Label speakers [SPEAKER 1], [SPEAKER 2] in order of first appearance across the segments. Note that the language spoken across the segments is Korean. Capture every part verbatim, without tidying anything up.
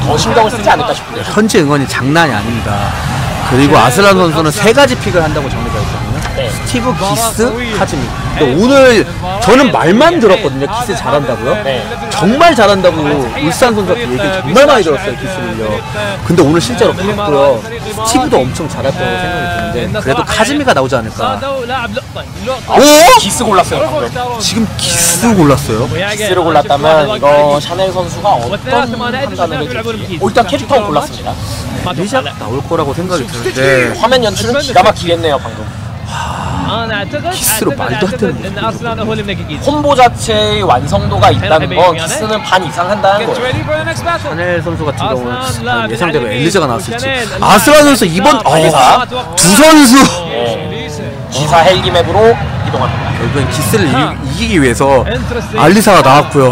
[SPEAKER 1] 더 신경을 쓰지 않을까 싶은데요.
[SPEAKER 2] 현재 응원이 장난이 아닙니다. 그리고 아슬란 선수는 세 가지 픽을 한다고 정리가 있거든요. 네. 스티브, 기스, 카즈미. 근데 오늘 저는 말만 들었거든요. 기스 잘한다고요? 네. 정말 잘한다고 울산 선수한테 얘기를 정말 많이 들었어요. 기스를요. 근데 오늘 실제로 봤고요. 스티브도 엄청 잘할 거라고 생각이 드는데 그래도 카즈미가 나오지 않을까.
[SPEAKER 1] 오! 기스 골랐어요. 방금.
[SPEAKER 2] 지금 기스 골랐어요?
[SPEAKER 1] 기스를 골랐다면 이거 샤넬 선수가 어떤 판단을 해줄지. 오, 일단 캐릭터 골랐습니다.
[SPEAKER 2] 리작 나올 거라고 생각이 드는데
[SPEAKER 1] 화면 연출은 기가 막히겠네요. 방금.
[SPEAKER 2] 기스로 말도 안 되는
[SPEAKER 1] 콤보 자체의 완성도가 있다는 건 기스는 반 이상 한다는 거예요.
[SPEAKER 2] 샤넬 선수 같은 경우는 예상대로 엘리자가 나왔을지. 아슬란 선수 이번
[SPEAKER 1] 알리사
[SPEAKER 2] 어, 두 선수
[SPEAKER 1] 네. 기사 헬기 맵으로 이동합니다.
[SPEAKER 2] 결국엔 기스를 이, 이기기 위해서 알리사가 나왔고요.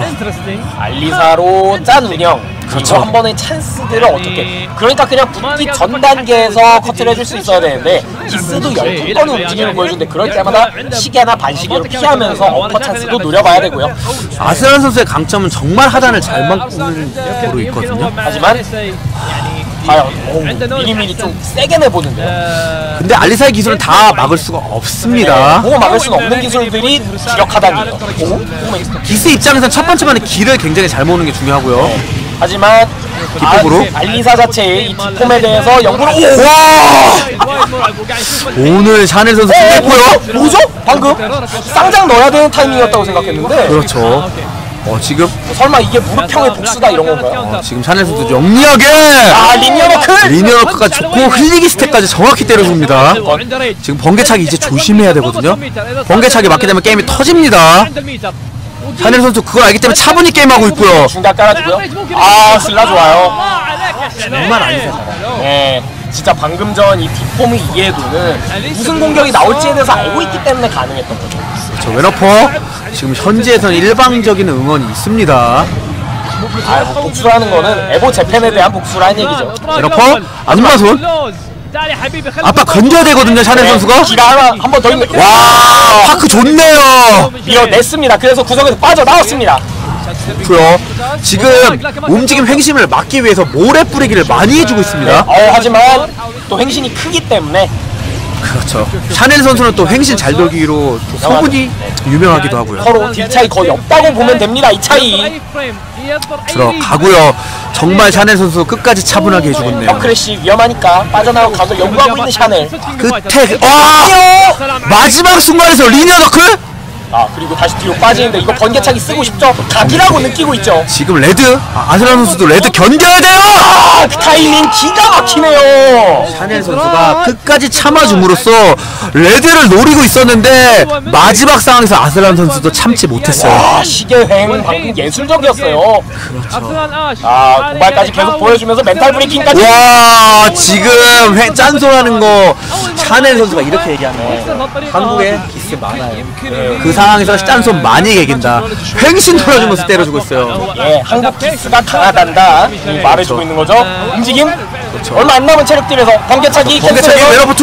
[SPEAKER 1] 알리사로 짠 운영. 그렇죠. 한 번의 찬스들을 어떻게 그러니까 그냥 붙기 전 단계에서 커트를 해줄 수 있어야 되는데 기스도 열두 번의 움직임을 보여주는데 그럴 때마다 시계나 반시계로 피하면서 어퍼 찬스도 노려봐야 되고요.
[SPEAKER 2] 아슬란 선수의 강점은 정말 하단을 잘 막는 거로 있거든요.
[SPEAKER 1] 하지만 과연 오, 미리미리 좀 세게 내보는데요.
[SPEAKER 2] 근데 알리사의 기술은 다 막을 수가 없습니다.
[SPEAKER 1] 보고 막을 수는 없는 기술들이 기력하다니요.
[SPEAKER 2] 기스 입장에서는 첫 번째 반에 길을 굉장히 잘 모으는 게 중요하고요. 네.
[SPEAKER 1] 하지만
[SPEAKER 2] 뒷부분으로
[SPEAKER 1] 아, 알리사 자체의 이 뒷폼에 대해서 연구를
[SPEAKER 2] 와! 오늘 샤넬 선수 끝냈고요.
[SPEAKER 1] 뭐죠? 방금 쌍장 넣어야 되는 타이밍이었다고 생각했는데
[SPEAKER 2] 그렇죠. 어 지금
[SPEAKER 1] 설마 이게 무릎형의 복수다 이런 건가요?
[SPEAKER 2] 어, 지금 샤넬 선수 영리하게
[SPEAKER 1] 아 리니어 너클!
[SPEAKER 2] 리니어 너클까지 좋고 흘리기 스텝까지 정확히 때려줍니다. 지금 번개차기 이제 조심해야 되거든요. 번개차기 맞게 되면 게임이 터집니다. 샤넬 선수 그걸 알기 때문에 차분히 게임하고 있고요.
[SPEAKER 1] 중간 깔아주고요. 아 슬라 좋아요.
[SPEAKER 2] 정말 알리사 잘해요.
[SPEAKER 1] 네, 진짜 방금 전 이 뒷폼의 이해도는 무슨 공격이 나올지에 대해서 알고 있기 때문에 가능했던 거죠.
[SPEAKER 2] 그렇죠. 웨너퍼 지금 현지에서는 일방적인 응원이 있습니다.
[SPEAKER 1] 아, 뭐 복수라는 거는 에보 재팬에 대한 복수라는 얘기죠.
[SPEAKER 2] 웨너퍼 안마손 아빠 건져야 되거든요. 샤넬 네, 선수가
[SPEAKER 1] 기가 하나 한 번 더 있네.
[SPEAKER 2] 와 파크 좋네요.
[SPEAKER 1] 밀어냈습니다. 그래서 구석에서 빠져나왔습니다.
[SPEAKER 2] 그렇고요. 지금 움직임 횡심을 막기 위해서 모래 뿌리기를 많이 해주고 있습니다.
[SPEAKER 1] 네, 어, 하지만 또 횡신이 크기 때문에
[SPEAKER 2] 그렇죠. 샤넬 선수는 또 횡신 잘 돌기로 소문이 유명하기도 하고요.
[SPEAKER 1] 서로 딜 차이 거의 없다고 보면 됩니다. 이 차이
[SPEAKER 2] 들어가고요. 정말 샤넬 선수 끝까지 차분하게 해주고 있네요.
[SPEAKER 1] 덩크래쉬 위험하니까 빠져나오고 각을 연구하고 있는 샤넬.
[SPEAKER 2] 끝에 와 마지막 순간에서 리니어 너클.
[SPEAKER 1] 아 그리고 다시 뒤로 빠지는데 이거 번개차기 쓰고 싶죠? 각이라고 느끼고 있죠.
[SPEAKER 2] 지금 레드 아, 아슬란 선수도 레드 견뎌야 돼요.
[SPEAKER 1] 아, 그 타이밍 기가 막히네요.
[SPEAKER 2] 샤넬 선수가 끝까지 참아줌으로써 레드를 노리고 있었는데 마지막 상황에서 아슬란 선수도 참지 못했어요.
[SPEAKER 1] 와 시계횡 방금 예술적이었어요.
[SPEAKER 2] 그렇죠.
[SPEAKER 1] 아 도발까지 계속 보여주면서 멘탈 브레이킹까지.
[SPEAKER 2] 와 지금 회 짠소라는 거 샤넬 선수가 이렇게 얘기하면 한국에 기스 많아요. 네. 그 상황에서 짠손 많이 개긴다. 횡신 돌아주면서 때려주고 있어요.
[SPEAKER 1] 예, 한국 기스가 강하단다 이 말해주고 있는 거죠. 움직임 그렇죠. 얼마 안 남은 체력들에서 번개차기
[SPEAKER 2] 번개차기 웨너포 투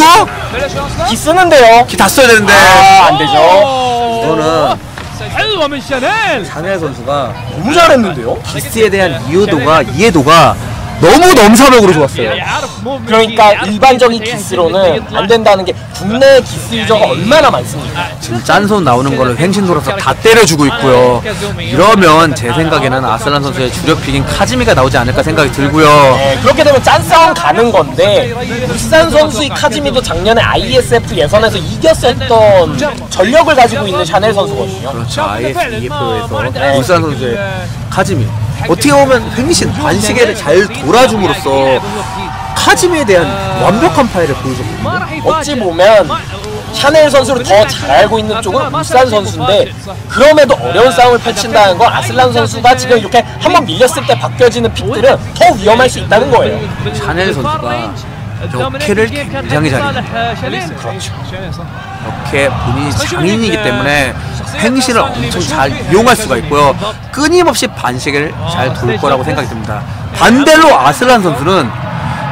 [SPEAKER 1] 기스는데요.
[SPEAKER 2] 기 다 써야 되는데
[SPEAKER 1] 아 안되죠.
[SPEAKER 2] 이거는 샤넬 선수가
[SPEAKER 1] 너무 잘했는데요.
[SPEAKER 2] 기스에 대한 이해도가 이해도가 너무 넘사벽으로 좋았어요.
[SPEAKER 1] 그러니까 일반적인 기스로는 안 된다는 게 국내 기스 유저가 얼마나 많습니까?
[SPEAKER 2] 지금 짠손 나오는 거를 횡신 돌아서 다 때려주고 있고요. 이러면 제 생각에는 아슬란 선수의 주력 픽인 카즈미가 나오지 않을까 생각이 들고요.
[SPEAKER 1] 네, 그렇게 되면 짠싸움 가는 건데 울산 선수의 카즈미도 작년에 아이에스에프 예선에서 이겼었던 전력을 가지고 있는 샤넬 선수거든요.
[SPEAKER 2] 그렇죠. 아이에스이에프에서 네. 울산 선수의 카즈미 어떻게 보면 횡신 반시계를 잘 돌아줌으로써 카즈미에 대한 완벽한 파일을 보여줬거든요.
[SPEAKER 1] 어찌 보면 샤넬 선수를 더 잘 알고 있는 쪽은 울산 선수인데 그럼에도 어려운 싸움을 펼친다는 건 아슬란 선수가 지금 이렇게 한번 밀렸을 때 바뀌어지는 픽들은 더 위험할 수 있다는 거예요.
[SPEAKER 2] 샤넬 선수가 역캐를 굉장히 잘해요.
[SPEAKER 1] 그렇죠.
[SPEAKER 2] 역캐 본인이 장인이기 때문에 횡신을 엄청 잘 이용할 수가 있고요. 끊임없이 반시계를 잘 돌 거라고 생각이 듭니다. 반대로 아슬란 선수는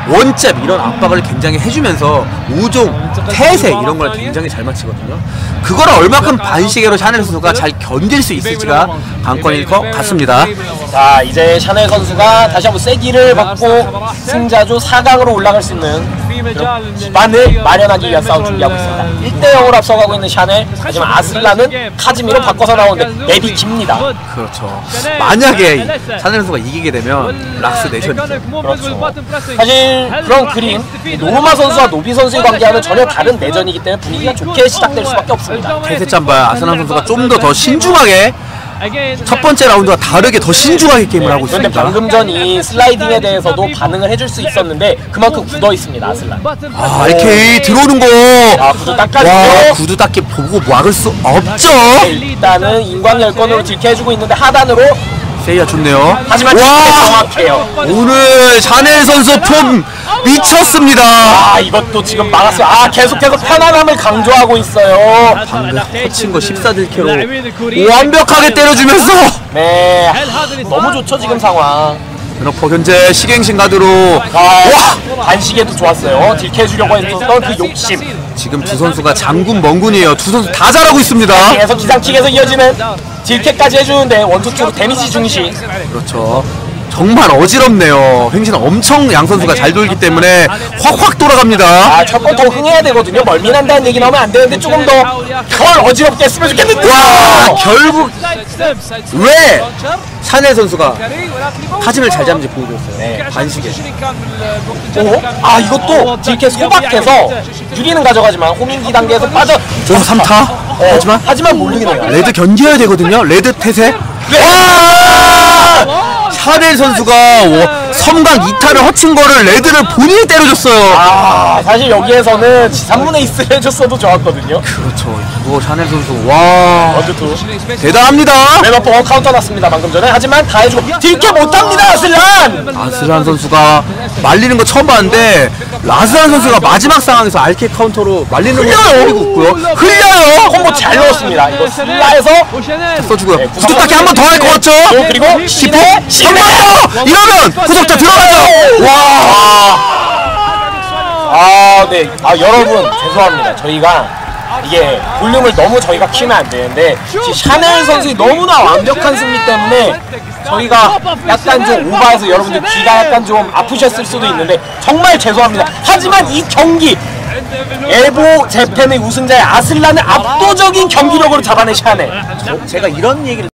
[SPEAKER 2] 원잽 이런 압박을 굉장히 해주면서 우종, 태세 이런 걸 굉장히 잘 맞히거든요. 그거를 얼마큼 반시계로 샤넬 선수가 잘 견딜 수 있을지가 관건일 것 같습니다.
[SPEAKER 1] 자, 이제 샤넬 선수가 다시 한번 세기를 받고 승자조 사 강으로 올라갈 수 있는 그런 기반을 마련하기 위한 싸움 준비하고 있습니다. 일 대 영으로 앞서가고 있는 샤넬, 하지만 아슬란은 카즈미로 바꿔서 나오는데 맵이 깁니다.
[SPEAKER 2] 그렇죠. 만약에 샤넬 선수가 이기게 되면 락스 내션이죠.
[SPEAKER 1] 그렇죠. 사실 그런 그림, 노르마 선수와 노비 선수의 관계와는 전혀 다른 내전이기 때문에 분위기가 좋게 시작될 수밖에 없습니다.
[SPEAKER 2] 태세 짬발 아슬란 선수가 좀 더 더 신중하게 첫 번째 라운드와 다르게 더 신중하게 게임을
[SPEAKER 1] 네,
[SPEAKER 2] 하고 있습니다.
[SPEAKER 1] 그런데 방금 전 이 슬라이딩에 대해서도 반응을 해줄 수 있었는데 그만큼 굳어 있습니다, 아슬란.
[SPEAKER 2] 아, 알케이 들어오는 거.
[SPEAKER 1] 아, 구두 닦아주고.
[SPEAKER 2] 와, 구두 닦기 보고 막을 수 없죠.
[SPEAKER 1] 네, 일단은 인광 열건으로 딜캐해주고 있는데 하단으로.
[SPEAKER 2] 세이야 좋네요.
[SPEAKER 1] 하지만
[SPEAKER 2] 와,
[SPEAKER 1] 정확해요.
[SPEAKER 2] 오늘 샤넬 선수 폼 미쳤습니다.
[SPEAKER 1] 아, 이것도 지금 막았어요. 아, 계속해서 편안함을 강조하고 있어요.
[SPEAKER 2] 방금 터친 거 십사 딜캐로 완벽하게 때려주면서.
[SPEAKER 1] 네, 너무 좋죠 지금 상황.
[SPEAKER 2] 드너퍼 현재 시갱신 가드로.
[SPEAKER 1] 아, 와, 반시계도 좋았어요. 딜캐해주려고 했었던 그 욕심.
[SPEAKER 2] 지금 두 선수가 장군 멍군이에요. 두 선수 다 잘하고 있습니다.
[SPEAKER 1] 계속 기상킥에서 이어지는 딜캐까지 해주는데 원투투로 데미지 중시.
[SPEAKER 2] 그렇죠. 정말 어지럽네요. 횡신 엄청 양 선수가 잘 돌기 때문에 확확 돌아갑니다.
[SPEAKER 1] 아, 첫 번 더 흥해야 되거든요. 멀미난다는 얘기 나오면 안 되는데 조금 더 덜 어지럽게 했으면 좋겠는데.
[SPEAKER 2] 와, 결국 왜 샤넬 선수가 카즘을 잘 잡는지 보여줬어요.
[SPEAKER 1] 네.
[SPEAKER 2] 반시계.
[SPEAKER 1] 오? 아, 이것도 딜캐 소박해서 유리는 가져가지만 호밍기 단계에서 빠져.
[SPEAKER 2] 오, 삼 타.
[SPEAKER 1] 어,
[SPEAKER 2] 하지만
[SPEAKER 1] 하지만 모르겠네요.
[SPEAKER 2] 레드 견뎌야 되거든요. 레드 태세. 와! 샤넬 선수가 섬광 이 타를 허친 거를 레드를 본인이 때려줬어요.
[SPEAKER 1] 아, 사실 여기에서는 삼 분의 이를 해줬어도 좋았거든요.
[SPEAKER 2] 그렇죠. 이거 샤넬 선수 와
[SPEAKER 1] 원투투
[SPEAKER 2] 대단합니다.
[SPEAKER 1] 왼어퍼 카운터 났습니다 방금 전에. 하지만 다 해주고 딜캐 못합니다 아슬란.
[SPEAKER 2] 아슬란 선수가 말리는 거 처음 봤는데 아슬란 선수가 마지막 상황에서 알케 카운터로 말리는 거 흘리고 있고요. 흘려요.
[SPEAKER 1] 콤보 잘 넣었습니다. 이거 슬라에서
[SPEAKER 2] 써주고요.
[SPEAKER 1] 네,
[SPEAKER 2] 구독 닦기 한 번 더 할 것 같죠?
[SPEAKER 1] 또 그리고
[SPEAKER 2] 십 회 정말요. 이러면 구독자 들어가죠. 와.
[SPEAKER 1] 아, 네. 아, 여러분 죄송합니다. 저희가 이게 볼륨을 너무 저희가 키면 안 되는데 지금 샤넬 선수의 너무나 완벽한 승리 때문에 저희가 약간 좀 오버해서 여러분들 귀가 약간 좀 아프셨을 수도 있는데 정말 죄송합니다. 하지만 이 경기 에보 재팬의 우승자의 아슬란을 압도적인 경기력으로 잡아낸 샤넬.
[SPEAKER 2] 제가 이런 얘기를